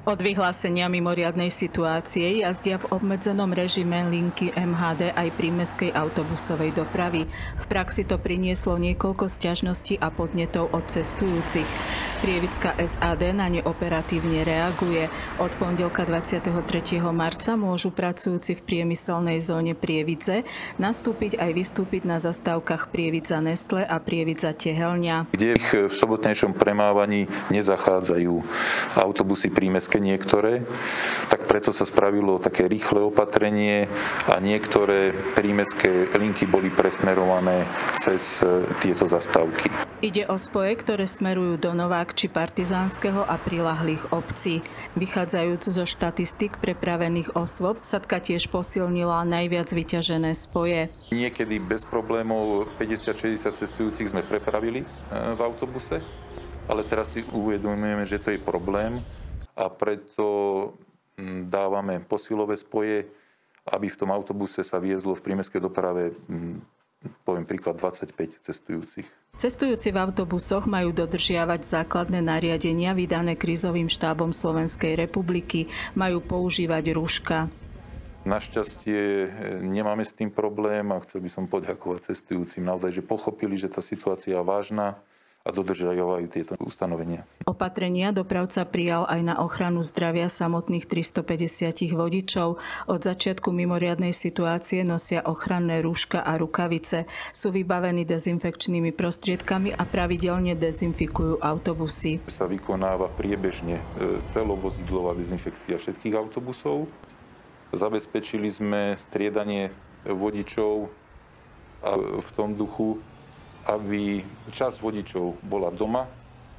Od vyhlásenia mimoriadnej situácie jazdia v obmedzenom režime linky MHD aj prímestskej autobusovej dopravy. V praxi to prinieslo niekoľko sťažností a podnetov od cestujúcich. Prievická SAD na ne operatívne reaguje. Od pondelka 23. marca môžu pracujúci v priemyselnej zóne Prievidze nastúpiť aj vystúpiť na zastávkach Prievidza Nestle a Prievidza Tehelňa. Kde v sobotnejšom premávaní nezachádzajú autobusy prímestské niektoré, tak preto sa spravilo také rýchle opatrenie a niektoré prímestské linky boli presmerované cez tieto zastávky. Ide o spoje, ktoré smerujú do Novák či Partizánskeho a prilahlých obcí. Vychádzajúc zo štatistik prepravených osôb, Satka tiež posilnila najviac vyťažené spoje. Niekedy bez problémov 50-60 cestujúcich sme prepravili v autobuse, ale teraz si uvedomujeme, že to je problém a preto dávame posilové spoje, aby v tom autobuse sa viezlo v prímestskej doprave, poviem príklad, 25 cestujúcich. Cestujúci v autobusoch majú dodržiavať základné nariadenia vydané krízovým štábom Slovenskej republiky. Majú používať rúška. Našťastie nemáme s tým problém a chcel by som poďakovať cestujúcim naozaj, že pochopili, že tá situácia je vážna a dodržiavajú tieto ustanovenia. Opatrenia dopravca prijal aj na ochranu zdravia samotných 350 vodičov. Od začiatku mimoriadnej situácie nosia ochranné rúška a rukavice. Sú vybavení dezinfekčnými prostriedkami a pravidelne dezinfikujú autobusy. Sa vykonáva priebežne celovozidlová dezinfekcia všetkých autobusov. Zabezpečili sme striedanie vodičov a v tom duchu, aby časť vodičov bola doma,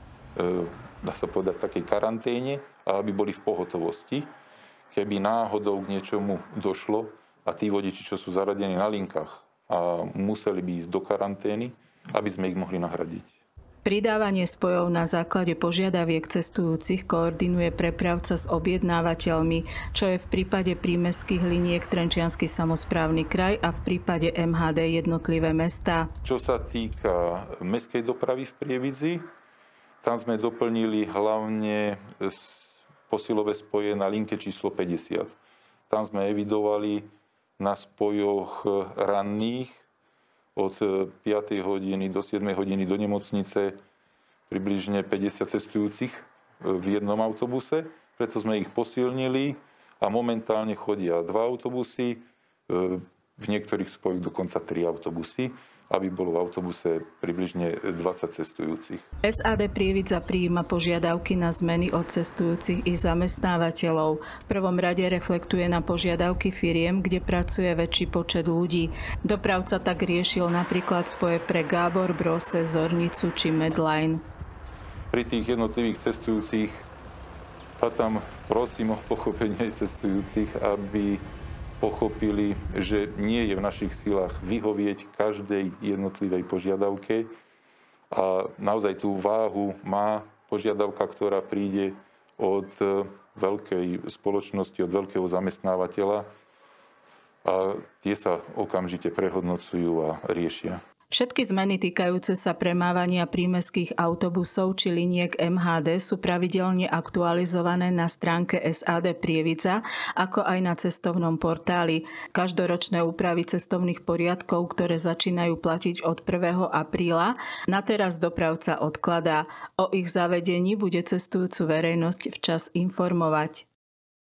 dá sa povedať v takej karanténe, a aby boli v pohotovosti. Keby náhodou k niečomu došlo a tí vodiči, čo sú zaradení na linkách a museli by ísť do karantény, aby sme ich mohli nahradiť. Pridávanie spojov na základe požiadaviek cestujúcich koordinuje prepravca s objednávateľmi, čo je v prípade prímestských liniek Trenčiansky samosprávny kraj a v prípade MHD jednotlivé mestá. Čo sa týka mestskej dopravy v Prievidzi, tam sme doplnili hlavne posilové spoje na linke číslo 50. Tam sme evidovali na spojoch ranných od 5. hodiny do 7. hodiny do nemocnice približne 50 cestujúcich v jednom autobuse. Preto sme ich posilnili a momentálne chodia 2 autobusy, v niektorých spojoch dokonca 3 autobusy, aby bolo v autobuse približne 20 cestujúcich. SAD Prievidza prijíma požiadavky na zmeny od cestujúcich i zamestnávateľov. V prvom rade reflektuje na požiadavky firiem, kde pracuje väčší počet ľudí. Dopravca tak riešil napríklad spoje pre Gábor, Brose, Zornicu či Medline. Pri tých jednotlivých cestujúcich a tam prosím o pochopenie cestujúcich, aby pochopili, že nie je v našich silách vyhovieť každej jednotlivej požiadavke a naozaj tú váhu má požiadavka, ktorá príde od veľkej spoločnosti, od veľkého zamestnávateľa a tie sa okamžite prehodnocujú a riešia. Všetky zmeny týkajúce sa premávania prímestských autobusov či liniek MHD sú pravidelne aktualizované na stránke SAD Prievidza, ako aj na cestovnom portáli. Každoročné úpravy cestovných poriadkov, ktoré začínajú platiť od 1. apríla, na teraz dopravca odkladá. O ich zavedení bude cestujúcu verejnosť včas informovať.